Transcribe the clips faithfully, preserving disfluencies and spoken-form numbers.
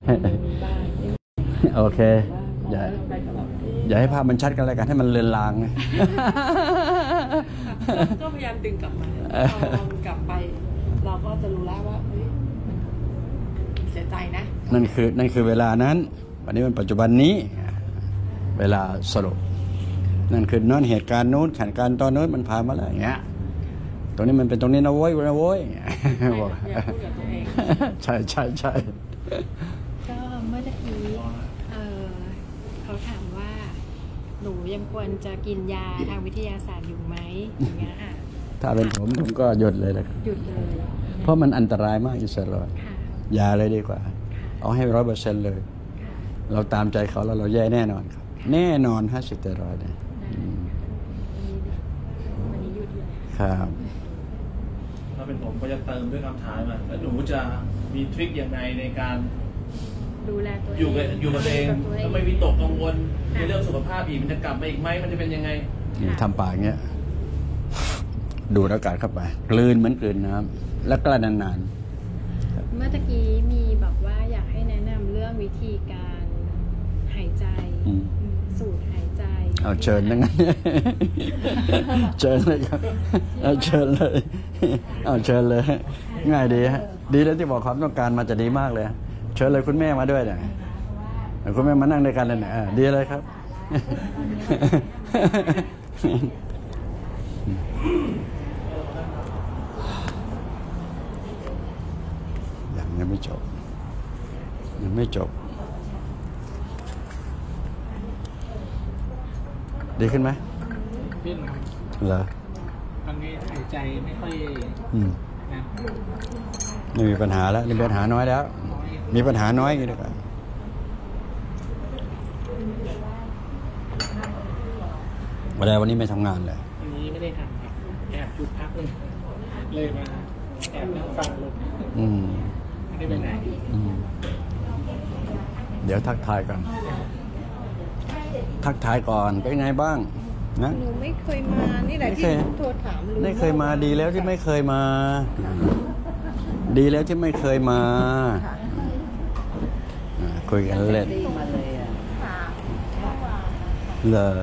โอเคอย่าอย่าให้ภาพมันชัดกันเลยกันให้มันเลือนลางก็พยายามดึงกลับมาพอกลับไปเราก็จะรู้แล้วว่าเฮ้ยเสียใจนะนั่นคือนั่นคือเวลานั้นวันนี้มันปัจจุบันนี้เวลาสรุปนั่นคือนั่นเหตุการณ์นู้นเหตุการณ์ตอนนู้นมันผ่านมาแล้วอย่างเงี้ยตรงนี้มันเป็นตรงนี้นะโว้ยนะโว้ยบอกอย่าพูดกับตัวเองใช่ใช่ใช่ก็เมื่อกี้เออเขาถามว่าหนูยังควรจะกินยาทางวิทยาศาสตร์อยู่ไหมอย่างเงี้ยค่ะถ้าเป็นผมผมก็หยุดเลยนะหยุดเลยเพราะมันอันตรายมากอิสระยาเลยดีกว่าเอาให้ร้อยเปอร์เซ็นต์เลยเราตามใจเขาแล้วเราแย่แน่นอนครับแน่นอนฮะสเตียรอยด์เนี่ยวันนี้หยุดเลยครับถ้าเป็นผมก็จะเติมด้วยคำถามมาแล้วหนูจะมีทริคยังไงในการดูแลตัวเองอยู่กับอยู่กับตัวเองแล้วไม่วิตกกังวลในเรื่องสุขภาพอีกมันจะกลับมาอีกไหมมันจะเป็นยังไงทำปากเงี้ยดูดอากาศเข้าไปกลืนเหมือนกลืนน้ำแล้วกลั้นนานๆเมื่อตะกี้มีบอกว่าอยากให้แนะนำเรื่องวิธีการหายใจสูดหายใจเอาเชิญนั่งเชิญเลยครับเอาเชิญเลยเอาเชิญเลยง่ายดีฮะดีแล้วที่บอกความต้องการมาจะดีมากเลยเชิญเลยคุณแม่มาด้วยเนี่ยคุณแม่มานั่งด้วยกันเลยเนี่ยดีเลยครับยังยังไม่จบยังไม่จบดีขึ้นไหมขึ้นเหรอตอนนี้หายใจไม่ค่อยนะไม่มีปัญหาแล้วมีปัญหาน้อยแล้วมีปัญหาน้อยอย่างนี้ดีกว่าวันใดวันนี้ไม่ทำงานเลยวันนี้ไม่ได้ทำครับแอบหยุดพักเลยเลยมาแอบนั่งฟังลมอืมไม่ได้ไปไหนเดี๋ยวทักทายกันทักทายก่อนเป็นไงบ้างนะหนูไม่เคยมานี่แหละที่โทรถามรู้ไม่เคยมาดีแล้วที่ไม่เคยมาดีแล้วที่ไม่เคยมาคุยกันเล่นเหรอ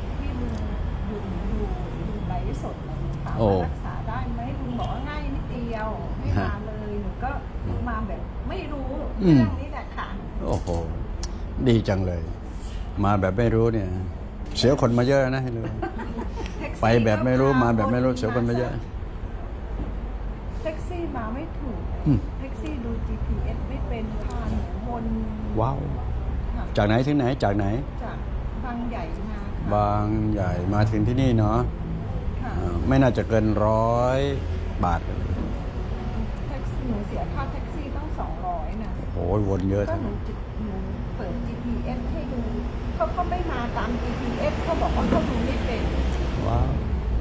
โอ้รักษาได้ไหมลุงบอกว่าง่ายนิดเดียวไม่มาเลยหนูก็มาแบบไม่รู้เรื่องนี้แหละค่ะโอ้โหดีจังเลยมาแบบไม่รู้เนี่ยเสียคนมาเยอะนะให้รู้ไปแบบไม่รู้มาแบบไม่รู้เสียคนมาเยอะแท็กซี่มาไม่ถูกแท็กซี่ดู จี พี เอส ไม่เป็นพาหนูวนว้าวจากไหนถึงไหนจากไหนจากบางใหญ่มาบางใหญ่มาถึงที่นี่เนาะไม่น่าจะเกินร้อยบาทแท็กซี่หนูเสียค่าแท็กซี่ต้องสองร้อยนะโอ้ยวนเยอะก็หนูหนูเปิด จี พี เอส ให้ดูเขาก็ไม่มาตาม จี พี เอส เขาบอกว่าเขาดูไม่เป็นว้าว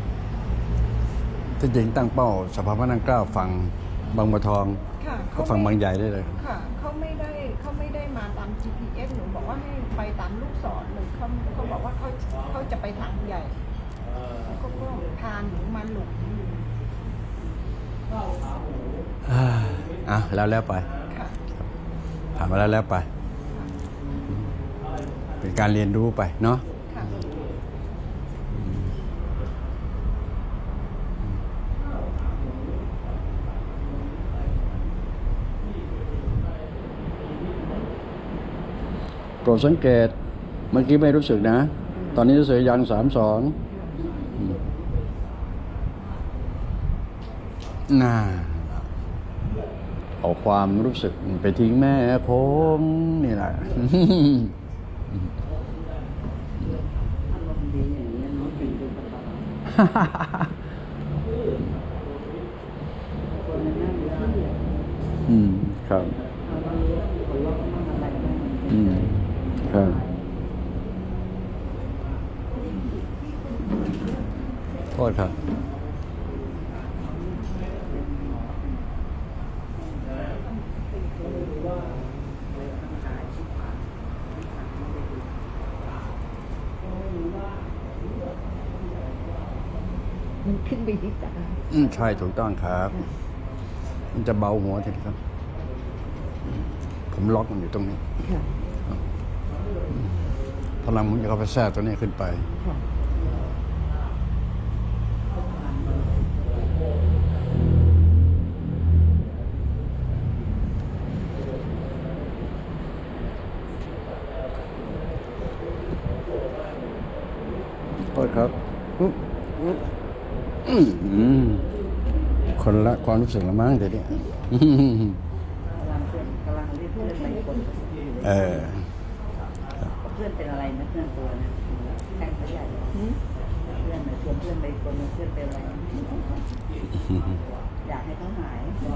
ที่จริงตั้งเป้าสภาพนั่งเกล้าฝั่งบางบัวทองเขาฝั่งบางใหญ่ได้เลยค่ะเขาไม่ได้เขาไม่ได้มาตาม จี พี เอส หนูบอกว่าให้ไปตามลูกศรเลยเขาเขาบอกว่าเขาเขาจะไปทางใหญ่เขาก็พาหนูมาหลงอ่ะแล้วแล้วไปผ่านมาแล้วแล้วไปเป็นการเรียนรู้ไปเนาะโปรดสังเกตเมื่อกี้ไม่รู้สึกนะตอนนี้รู้สึกยังสามสองน่าเอาความรู้สึกไปทิ้งแม่ผมนี่แหละอืมครับอืมครับโทษครับมันขึ้นไปที่ตาอืมใช่ถูกต้องครับมันจะเบาหัวทีครับผมผมล็อกมันอยู่ตรงนี้ค่ะพลังผมจะเข้าไปแทรกตัวนี้ขึ้นไปค่ะโทษครับอุ๊บอุ๊บอืมอืมคนละความรู้สึกละมั้งเดี๋ยวนี้อืมกำลังเพื่อนกำลังเรียกเพื่อนไปคนเออเพื่อนเป็นอะไรนะเพื่อนตัวนะแข่งเขาใหญ่เพื่อนนะชวนเพื่อนไปคนเพื่อนเป็นอะไรอยากให้เขาหาย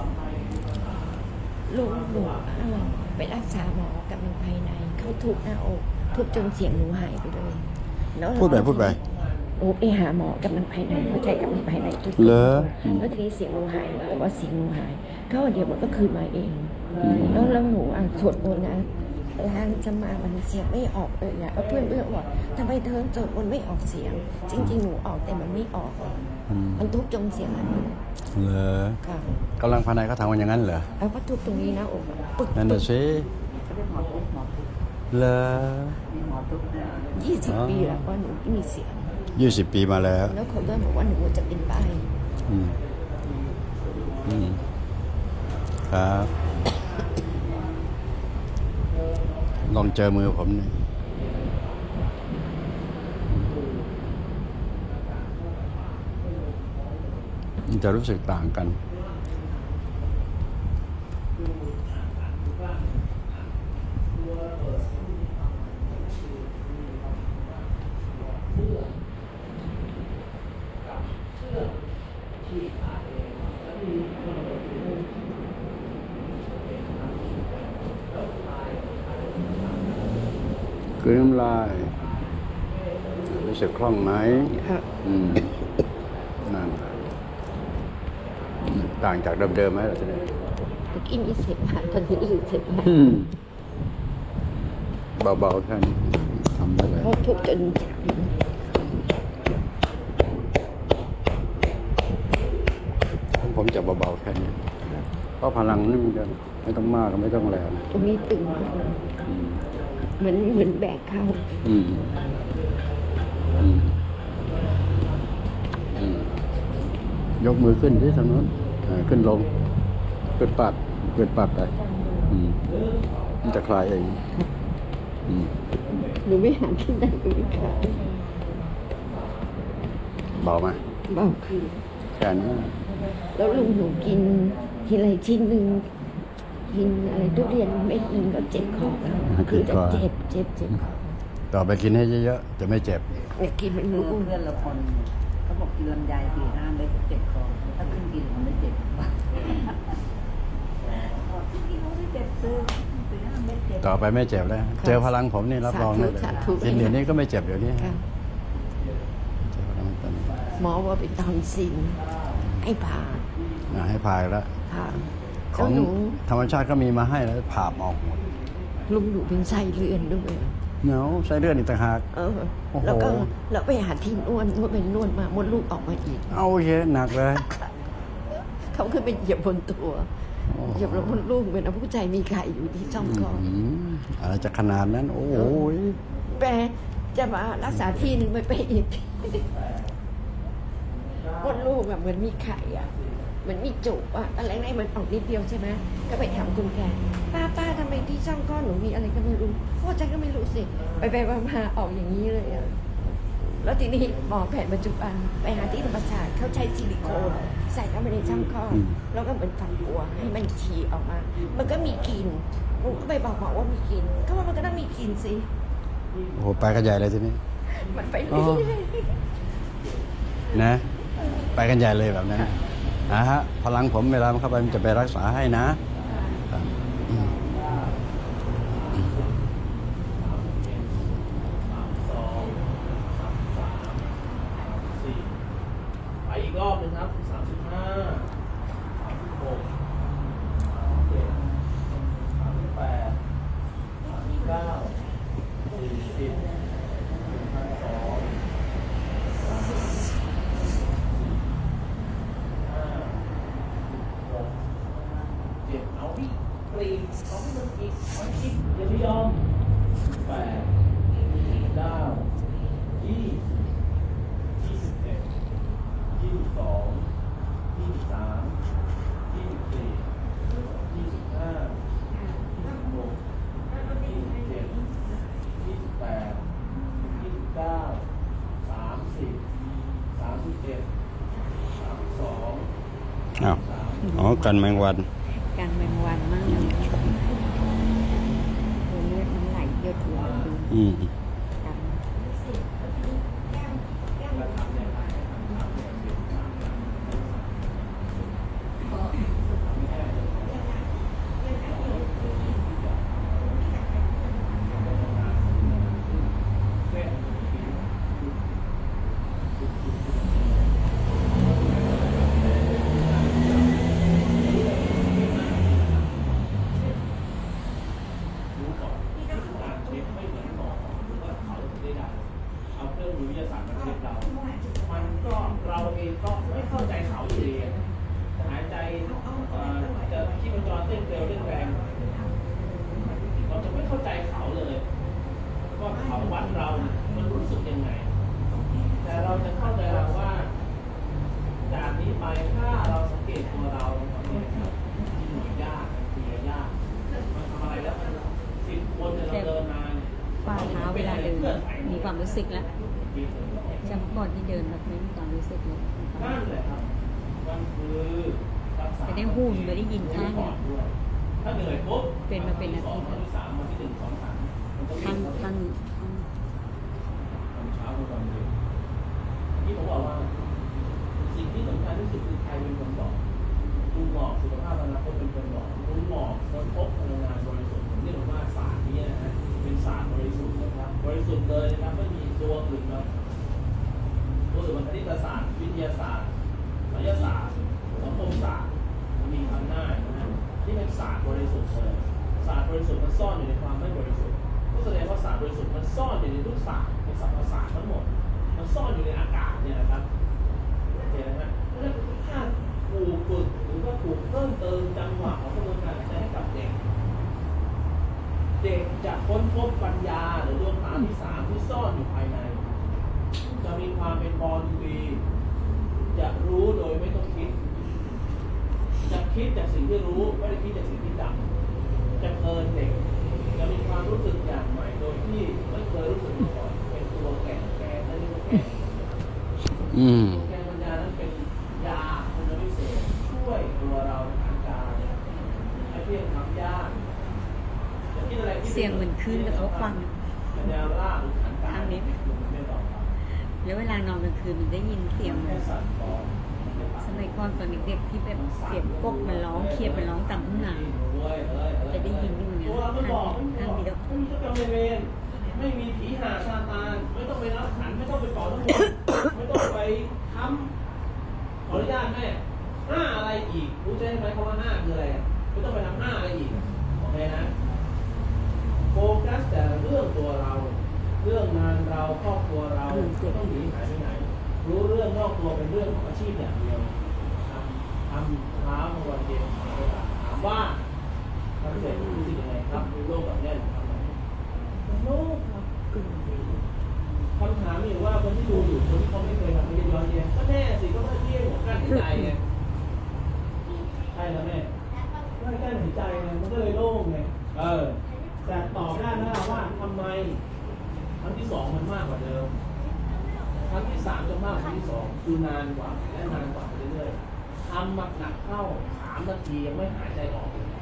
ลูกหนูไปรักษาหมอกำลังภายในเขาทุบหน้าอกทุบจนเสียงหนูหายไปเลยแล้วพูดไปพูดไปโอ้ไปหาหมอกำลังภายในหัวใจกำลังภายในทุกเหรอแล้วทีนี้เสียงหนูหายแล้วว่าเสียงหนูหายเขาเดี๋ยวมันก็คืนมาเอง แล้วแล้วหนูอ่ะสวดมนต์นะทางจะมามันเสียงไม่ออกเลยอ่ะแล้วเพื่อนเพื่อนบอกทำไมเธอสวดมนต์ไม่ออกเสียง จริง ๆ หนูออกแต่มันไม่ออกอืมมันทุบจนเสียงหายเหรอค่ะกำลังภายในเขาทำกันอย่างนั้นเหรอแล้วก็ทุบตรงนี้นะอกอะปึ๊กนั่นน่ะสิเขาเรียกหมอทุกหมอทุกเหรอมีหมอทุกนะยี่สิบปีแล้วว่าหนูไม่มีเสียงยี่สิบปีมาแล้วแล้วเขาก็บอกว่าหนูจะเป็นใบ้อืมอืมครับ ลองเจอมือผมนี่มันจะรู้สึกต่างกัน คือน้ำลายรู้สึกคล่องไหมค่ะอืมนั่นต่างจากเดิมๆไหมล่ะทีนี้เมื่อกี้มีเสมหะตอนนี้รู้สึกเสมหะอืมเบาๆแค่นี้ทำได้เลยเพราะทุบจนผมจะเบาๆแค่นี้ เพราะพลังนี่มันจะไม่ต้องมากก็ไม่ต้องแรงตรงนี้ตึงมากเลยอืมเหมือนเหมือนแบกเข้าอืมอืมอืมยกมือขึ้นที่ทางโน้นอ่าขึ้นลงเกิดปัดเกิดปัดไปอืมมันจะคลายเองอืมหนูไม่หาที่ไหนก็ไม่ขาดเบาไหมเบาคือแค่นี้แล้วลุงหนูกินทีไรชิ้นหนึ่งกินอะไรทุเรียนเม็ดหนึ่งก็เจ็บคอแล้วคือจะเจ็บเจ็บเจ็บคอต่อไปกินให้เยอะๆจะไม่เจ็บเนี่ยกินมันเพื่รู้อนเพื่อนเราคนเขาบอกกินลำไยปีห้ามได้เจ็บคอถ้าขึ้นกินมันไม่เจ็บขึ้นกินมันไม่เจ็บซื้อปีห้ามไม่เจ็บต่อไปไม่เจ็บแล้วเจอพลังผมนี่รับรองได้เลยกินเดี๋ยวนี้ก็ไม่เจ็บเดี๋ยวนี้ค่ะเจอพลังตอนนี้หมอว่าเป็นตอนซินให้ผ่าอ่าให้พายแล้วผ่าขแล้อวงหนูธรรมชาติก็มีมาให้แล้วผ่าออกหมดลุงหนูเป็นไส้เลื่อนด้วยเนาใช้เลือดอีกต่างหากเออโอ้โหแล้วก็แล้วไปหาที่นวดนวดเป็นนวดมามดลูกออกมาอีกเอาเยอะหนักเลยเขาขึ้นไปเหยียบบนตัวโอ้โหเหยียบบนลูกเหมือนเอาผู้ใจมีไข่อยู่ที่ช่องคลอดอืมอะไรจะขนาดนั้น โอ้โหแปรจะมารักษาที่หนึ่งไปไปอีกมดลูกแบบเหมือนมีไข่อะเหมือนมีจุกอะอะไรไหนมันออกนิดเดียวใช่ไหมก็ไปถามคุณแกป้าป้าทำไมที่ช่องก้อนหนูมีอะไรก็ไม่รู้พ่อใจก็ไม่รู้สิไปไปมาออกอย่างนี้เลยอะแล้วทีนี้หมอแผนปัจจุบันไปหาที่ธรรมศาสตร์เขาใช้ซิลิโคนใส่เข้าไปในช่องคลอดแล้วก็เหมือนฝังบัวให้มันฉี่ออกมา มันก็มีกลิ่นหนูก็ไปบอกหมอว่ามีกลิ่นเขาว่ามันก็ต้องมีกลิ่นสิโอ้โห ไปกันใหญ่เลยทีนี้มันไปเรื่อยนะ ไปกันใหญ่เลยแบบนั้นนะฮะ พลังผมเวลามันเข้าไปมันจะไปรักษาให้นะครับอืมสี่ไปอีกรอบหนึ่งครับสามสิบห้าสามสิบหกสามสิบเจ็ดสามสิบแปดสามสิบเก้าสี่สิบหนึ่งพันสองสามสิบห้าหกเจ็ดยอมแปดเก้ายี่ยี่สิบเอ็ดยี่สิบสองยี่สิบสามยี่สิบสี่ยี่สิบห้ายี่สิบหกยี่สิบเจ็ดยี่สิบแปดยี่สิบเก้าสามสิบสามสิบเอ็ดสามสิบสองอ้าวอ๋อกันแมงวันการแมงวันมากเลยเลือดมันไหลเยอะถึงดูอืมกันรู้ก่อนการเช็คไม่เหมือนหมอหรือว่าเขาจะได้ดังเอาเครื่องมือวิทยาศาสตร์มาเช็คเรา มันก็เราเองก็ไม่เข้าใจเขาอยู่ดีหายใจเอ่อจะชีพจรเต้นเร็วเต้นแรงเราจะไม่เข้าใจเขาเลยว่าเขาวัดเราเนี่ยมันรู้สึกยังไง แต่เราจะเข้าใจเราว่าจากนี้ไปถ้าเราสังเกตตัวเราเนี่ยครับที่หน่วยยากเสียยากมันทำอะไรแล้วมันสิบคนเนี่ยเราเดินมาเนี่ยฝ่าเท้าเวลาเดินมีความรู้สึกแล้วจำก่อนที่เดินแบบไม่มีความรู้สึกเลยนั่นแหละครับมันคือรักษาจะได้หูไม่ได้ยินข้างก่อนด้วยถ้าเหนื่อยปุ๊บเป็นมาเป็นอาทิตย์วันที่สามวันที่หนึ่งสองสามมันต้องข้างเรียนข้างตอนเช้าตอนเย็นที่ผมบอกว่าสิ่งที่สำคัญที่สุดคือใครเป็นคนบอกคุณหมอกสุขภาพอนาคตเป็นคนบอกคุณหมอกคนพบพลังงานบริสุทธิ์ผมเรียกว่าศาสตร์นี้นะฮะเป็นศาสตร์บริสุทธิ์นะครับบริสุทธิ์เลยนะครับไม่มีตัวอื่นมาตัวอื่นมันคณิตศาสตร์วิทยาศาสตร์ไสยศาสตร์สังคมศาสตร์มันมีอำนาจนะที่เป็นศาสตร์บริสุทธิ์เลยศาสตร์บริสุทธิ์มันซ่อนอยู่ในความไม่บริสุทธิ์ก็แสดงว่าศาสตร์บริสุทธิ์มันซ่อนอยู่ในทุกศาสตร์ในสรรพศาสตร์ทั้งหมดมันซ่อนอยู่ในอากาศเนี่ยนะครับโอเคนะฮะเพราะฉะนั้นถ้าถูกฝึกหรือว่าถูกเพิ่มเติมจังหวะของกระบวนการหายใจให้กับเด็กเด็กจะค้นพบปัญญาหรือดวงตาที่สามที่ซ่อนอยู่ภายในจะมีความเป็นบอลดีจะรู้โดยไม่ต้องคิดจะคิดจากสิ่งที่รู้ไม่ได้คิดจากสิ่งที่จำจะเพลินเด็กจะมีความรู้สึกอย่างใหม่โดยที่ไม่เคยรู้สึกมาก่อนเป็นตัวแก่แก่นั่นเรียกว่าแก่อืมแก่ปัญญานั้นเป็นยาคุณวิเศษช่วยตัวเราในทางการให้เพียงทำยากจะคิดอะไรคิดเสียงเหมือนคลื่นกระทบฟังปัญญาล่าหรือทางการทางนี้ไม่ตอบรับแล้วเวลานอนกลางคืนมันได้ยินเสียงแค่สั่นคลอนสมัยก่อนตอนเด็กๆที่แบบเสียงกบมันร้องเครียดมันร้องตามทุ่งนา จะได้ยินอยู่เนี่ยตัวเราไม่บอกทางเดียวไม่มีเจ้ากรรมนายเวรไม่มีผีหาซาตานไม่ต้องไปรับขันไม่ต้องไปต่อทั้งหมดไม่ต้องไปทำขออนุญาตแม่ห้าอะไรอีกรู้ใช่ไหมคำว่าห้าคืออะไรไม่ต้องไปทำห้าอะไรอีกโอเคนะโฟกัสแต่เรื่องตัวเรา เรื่องงานเราครอบครัวเราไม่ต้องหนีหายไปไหน รู้เรื่องนอกตัวเป็นเรื่องของอาชีพอย่างเดียวทำทำเช้ากลางวันเย็นเวลาถามว่าทำเสร็จรู้สึกยังไงครับดูโลกแบบนี้หรือทำไมโลกครับคำถามมีอยู่ว่าคนที่ดูอยู่คนที่เขาไม่เคยทำไม่ได้ย้อนแย้งก็แน่สิก็ไม่เที่ยงหัวกั้นหายใจไงใช่แล้วแม่ก็กั้นหายใจไงมันก็เลยโล่งไงเออแต่ตอบได้ไหมล่ะว่าทำไมครั้งที่สองมันมากกว่าเดิมครั้งที่สามจะมากกว่าที่สองคือนานกว่าและนานกว่าไปเรื่อยๆทำหนักๆเข้าสามนาทียังไม่หายใจออกเลย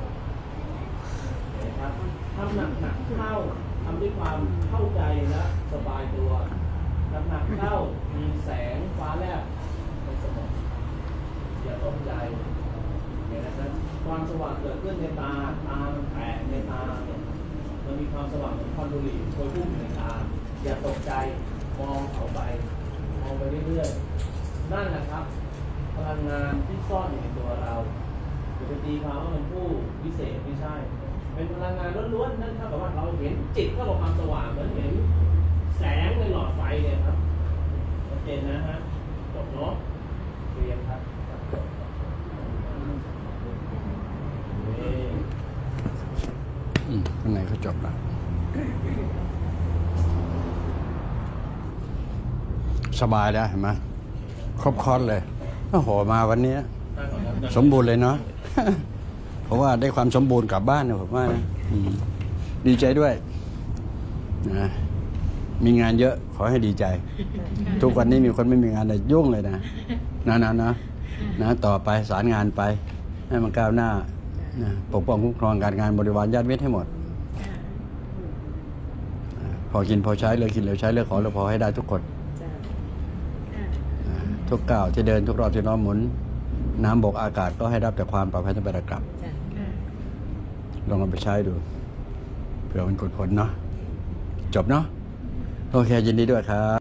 นะครับทำหนักๆเข้าทำด้วยความเข้าใจและสบายตัวหนักๆเข้ามีแสงฟ้าแลบในสมองอย่าตกใจเห็นไหมครับความสว่างเกิดขึ้นในตาตามันแตกในตาเนี่ยมันมีความสว่างเหมือนควันบุหรี่โชยพุ่งในตาอย่าตกใจมองเขาไปมองไปเรื่อยๆนั่นแหละครับพลังงานที่ซ่อนอยู่ในตัวเราจะไปตีความว่ามันผู้วิเศษไม่ใช่ เป็นพลังงานล้วนๆนั่นเท่ากับว่าเราเห็นจิตเท่ากับความสว่างเหมือนเห็นแสงในหลอดไฟเนี่ยครับชัดเจนนะฮะจบเนาะเรียนครับเอ่อืมข้างในเขาจบแล้วสบายแล้วเห็นไหมครบคอร์สเลยโอ้โหมาวันนี้ สมบูรณ์เลยเนาะ เพราะว่าได้ความสมบูรณ์กลับบ้านนะผมว่านะอืมดีใจด้วยนะมีงานเยอะขอให้ดีใจ ทุกวันนี้มีคนไม่มีงานเลยยุ่งเลยนะนะนะนะนะต่อไปสารงานไป ให้มันก้าวหน้านะปกป้องคุ้มครองการงานบริวารญาติมิตรให้หมด พอกินพอใช้เลยกินเลยใช้เลยขอเลยพอให้ได้ทุกคนนะทุกก้าวที่เดินทุกรอบที่น้อมหมุน น้ำบกอากาศก็ให้รับแต่ความปลอดภัยทั้งไปและกลับ ลองเอาไปใช้ดูเผื่อมันกดผลเนาะจบเนาะโอเคยินดีด้วยครับ